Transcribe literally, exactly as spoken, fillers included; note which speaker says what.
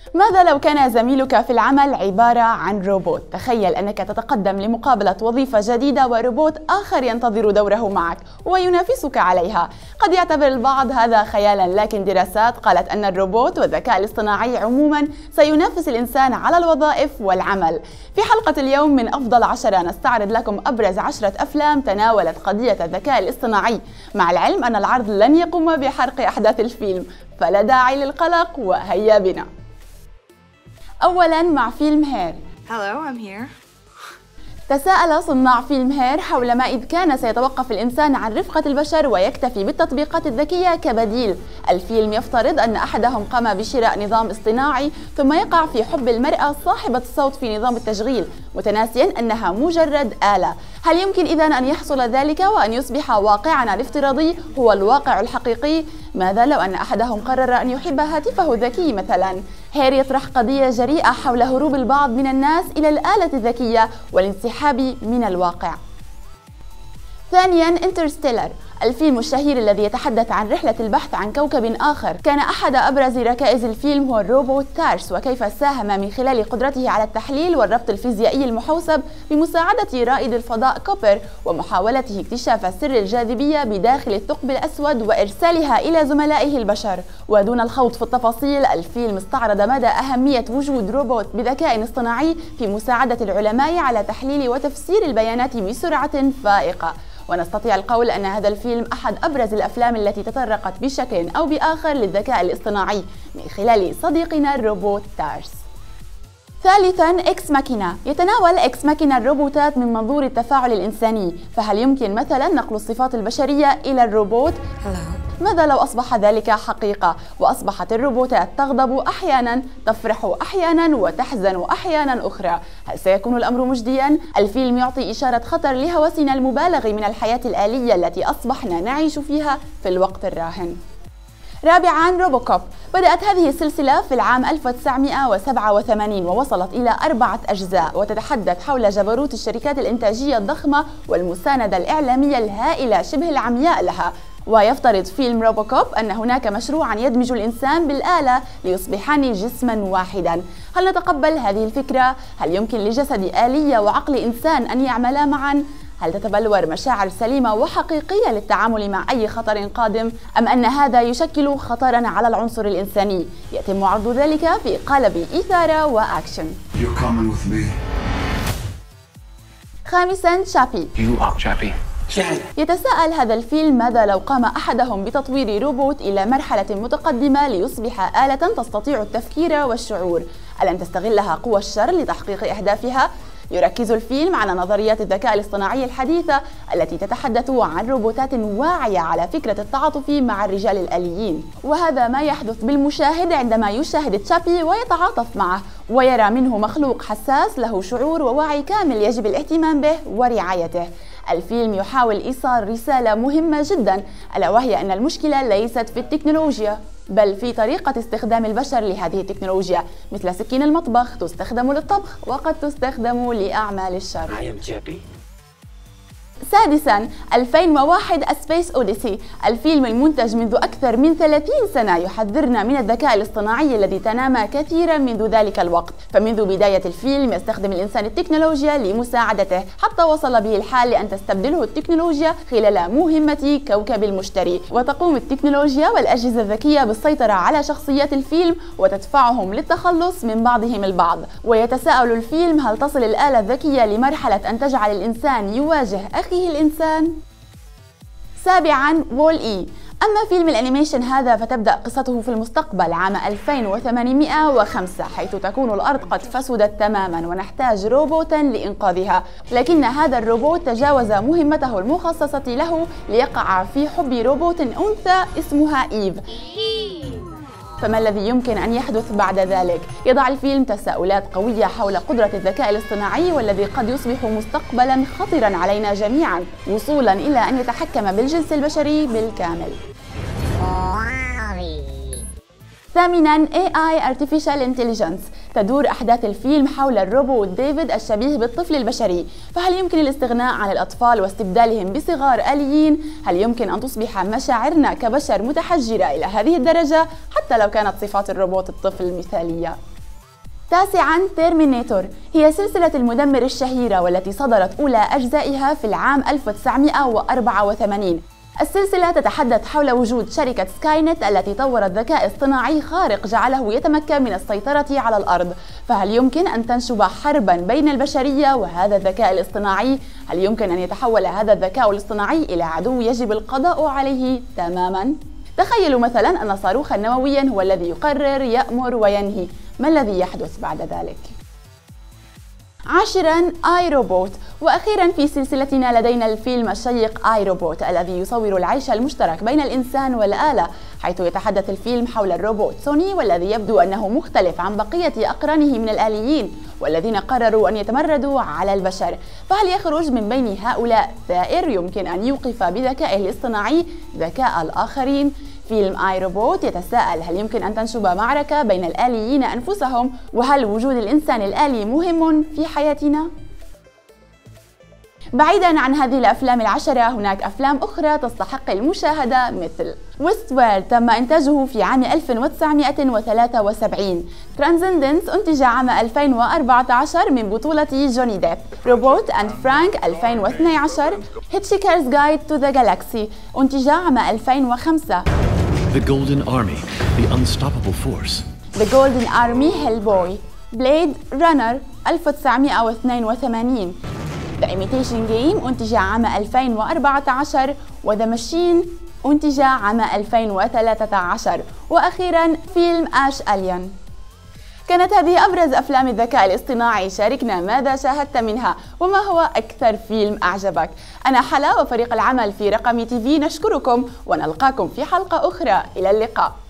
Speaker 1: ماذا لو كان زميلك في العمل عبارة عن روبوت؟ تخيل أنك تتقدم لمقابلة وظيفة جديدة وروبوت آخر ينتظر دوره معك وينافسك عليها. قد يعتبر البعض هذا خيالا، لكن دراسات قالت أن الروبوت والذكاء الاصطناعي عموما سينافس الإنسان على الوظائف والعمل. في حلقة اليوم من أفضل عشرة نستعرض لكم أبرز عشرة أفلام تناولت قضية الذكاء الاصطناعي، مع العلم أن العرض لن يقوم بحرق أحداث الفيلم، فلا داعي للقلق وهيا بنا. أولاً مع فيلم هير.
Speaker 2: Hello, I'm here.
Speaker 1: تساءل صناع فيلم هير حول ما إذ كان سيتوقف الإنسان عن رفقة البشر ويكتفي بالتطبيقات الذكية كبديل. الفيلم يفترض أن أحدهم قام بشراء نظام اصطناعي ثم يقع في حب المرأة صاحبة الصوت في نظام التشغيل، متناسيا أنها مجرد آلة. هل يمكن إذن أن يحصل ذلك وأن يصبح واقعنا الافتراضي هو الواقع الحقيقي؟ ماذا لو أن أحدهم قرر أن يحب هاتفه الذكي مثلا؟ هير يطرح قضية جريئة حول هروب البعض من الناس إلى الآلة الذكية والانسحاب من الواقع. ثانياً انترستيلر، الفيلم الشهير الذي يتحدث عن رحلة البحث عن كوكب آخر. كان أحد أبرز ركائز الفيلم هو الروبوت تارس، وكيف ساهم من خلال قدرته على التحليل والربط الفيزيائي المحوسب بمساعدة رائد الفضاء كوبر ومحاولته اكتشاف سر الجاذبية بداخل الثقب الأسود وإرسالها إلى زملائه البشر. ودون الخوض في التفاصيل، الفيلم استعرض مدى أهمية وجود روبوت بذكاء اصطناعي في مساعدة العلماء على تحليل وتفسير البيانات بسرعة فائقة. ونستطيع القول أن هذا الفيلم أحد أبرز الأفلام التي تطرقت بشكل أو بآخر للذكاء الاصطناعي من خلال صديقنا الروبوت تارس. ثالثاً إكس ماكينة، يتناول إكس ماكينة الروبوتات من منظور التفاعل الإنساني، فهل يمكن مثلاً نقل الصفات البشرية إلى الروبوت؟ ماذا لو أصبح ذلك حقيقة وأصبحت الروبوتات تغضب أحياناً، تفرح أحياناً، وتحزن أحياناً أخرى؟ هل سيكون الأمر مجدياً؟ الفيلم يعطي إشارة خطر لهوسنا المبالغ من الحياة الآلية التي أصبحنا نعيش فيها في الوقت الراهن. رابعاً روبوكوب، بدأت هذه السلسلة في العام ألف وتسعمئة وسبعة وثمانين ووصلت إلى أربعة أجزاء، وتتحدث حول جبروت الشركات الإنتاجية الضخمة والمساندة الإعلامية الهائلة شبه العمياء لها. ويفترض فيلم روبوكوب أن هناك مشروعاً يدمج الإنسان بالآلة ليصبحان جسماً واحداً. هل نتقبل هذه الفكرة؟ هل يمكن لجسد آلية وعقل إنسان أن يعملا معاً؟ هل تتبلور مشاعر سليمة وحقيقية للتعامل مع أي خطر قادم؟ أم أن هذا يشكل خطراً على العنصر الإنساني؟ يتم عرض ذلك في قالب إثارة وأكشن. خامساً شابي. يتساءل هذا الفيلم ماذا لو قام أحدهم بتطوير روبوت إلى مرحلة متقدمة ليصبح آلة تستطيع التفكير والشعور؟ ألن تستغلها قوى الشر لتحقيق أهدافها؟ يركز الفيلم على نظريات الذكاء الاصطناعي الحديثة التي تتحدث عن روبوتات واعية على فكرة التعاطف مع الرجال الآليين، وهذا ما يحدث بالمشاهد عندما يشاهد تشابي ويتعاطف معه ويرى منه مخلوق حساس له شعور ووعي كامل يجب الاهتمام به ورعايته. الفيلم يحاول إيصال رسالة مهمة جدا، ألا وهي أن المشكلة ليست في التكنولوجيا بل في طريقة استخدام البشر لهذه التكنولوجيا، مثل سكين المطبخ تستخدم للطبخ وقد تستخدم لأعمال الشر. سادساً ألفين وواحد A Space Odyssey، الفيلم المنتج منذ أكثر من ثلاثين سنة يحذرنا من الذكاء الاصطناعي الذي تنامى كثيراً منذ ذلك الوقت. فمنذ بداية الفيلم يستخدم الإنسان التكنولوجيا لمساعدته، حتى وصل به الحال لأن تستبدله التكنولوجيا خلال مهمة كوكب المشتري. وتقوم التكنولوجيا والأجهزة الذكية بالسيطرة على شخصيات الفيلم وتدفعهم للتخلص من بعضهم البعض. ويتساءل الفيلم هل تصل الآلة الذكية لمرحلة أن تجعل الإنسان يواجه أخيه الإنسان؟ سابعاً وول إي، أما فيلم الأنيميشن هذا فتبدأ قصته في المستقبل عام ألفين وثمانمئة وخمسة، حيث تكون الأرض قد فسدت تماماً ونحتاج روبوتاً لإنقاذها، لكن هذا الروبوت تجاوز مهمته المخصصة له ليقع في حب روبوت أنثى اسمها إيف. فما الذي يمكن أن يحدث بعد ذلك؟ يضع الفيلم تساؤلات قوية حول قدرة الذكاء الاصطناعي والذي قد يصبح مستقبلاً خطراً علينا جميعاً، وصولاً إلى أن يتحكم بالجنس البشري بالكامل. ثامناً إيه آي Artificial Intelligence، تدور أحداث الفيلم حول الروبوت ديفيد الشبيه بالطفل البشري. فهل يمكن الاستغناء عن الأطفال واستبدالهم بصغار آليين؟ هل يمكن أن تصبح مشاعرنا كبشر متحجرة إلى هذه الدرجة حتى لو كانت صفات الروبوت الطفل مثالية؟ تاسعاً تيرمينيتور، هي سلسلة المدمر الشهيرة والتي صدرت أولى أجزائها في العام ألف وتسعمئة وأربعة وثمانين. السلسلة تتحدث حول وجود شركة سكاي نت التي طورت ذكاء اصطناعي خارق جعله يتمكن من السيطرة على الأرض، فهل يمكن أن تنشب حرباً بين البشرية وهذا الذكاء الاصطناعي؟ هل يمكن أن يتحول هذا الذكاء الاصطناعي إلى عدو يجب القضاء عليه تماماً؟ تخيلوا مثلاً أن صاروخاً نووياً هو الذي يقرر، يأمر وينهي، ما الذي يحدث بعد ذلك؟ عاشراً آي روبوت، وأخيراً في سلسلتنا لدينا الفيلم الشيق آي روبوت الذي يصور العيش المشترك بين الإنسان والآلة، حيث يتحدث الفيلم حول الروبوت سوني والذي يبدو أنه مختلف عن بقية أقرانه من الآليين والذين قرروا أن يتمردوا على البشر. فهل يخرج من بين هؤلاء ثائر يمكن أن يوقف بذكائه الاصطناعي ذكاء الآخرين؟ فيلم آي روبوت يتساءل هل يمكن أن تنشب معركة بين الآليين أنفسهم؟ وهل وجود الإنسان الآلي مهم في حياتنا؟ بعيداً عن هذه الأفلام العشرة هناك أفلام أخرى تستحق المشاهدة مثل ويست وورلد، تم إنتاجه في عام ألف وتسعمئة وثلاثة وسبعين. ترانسندنس أنتج عام ألفين وأربعة عشر من بطولة جوني ديب. روبوت أند فرانك ألفين واثني عشر. هيتشيكرز جايد تو ذا جالاكسي أنتج عام ألفين وخمسة.
Speaker 2: The Golden Army, The Unstoppable Force.
Speaker 1: The Golden Army Hellboy. Blade Runner ألف وتسعمئة واثنين وثمانين. The Imitation Game أنتج عام ألفين وأربعة عشر. و The Machine أنتج عام ألفين وثلاثة عشر. وأخيراً فيلم آش أليان. كانت هذه أبرز أفلام الذكاء الاصطناعي، شاركنا ماذا شاهدت منها وما هو أكثر فيلم أعجبك. أنا حلا وفريق العمل في رقم تي في نشكركم ونلقاكم في حلقة أخرى، إلى اللقاء.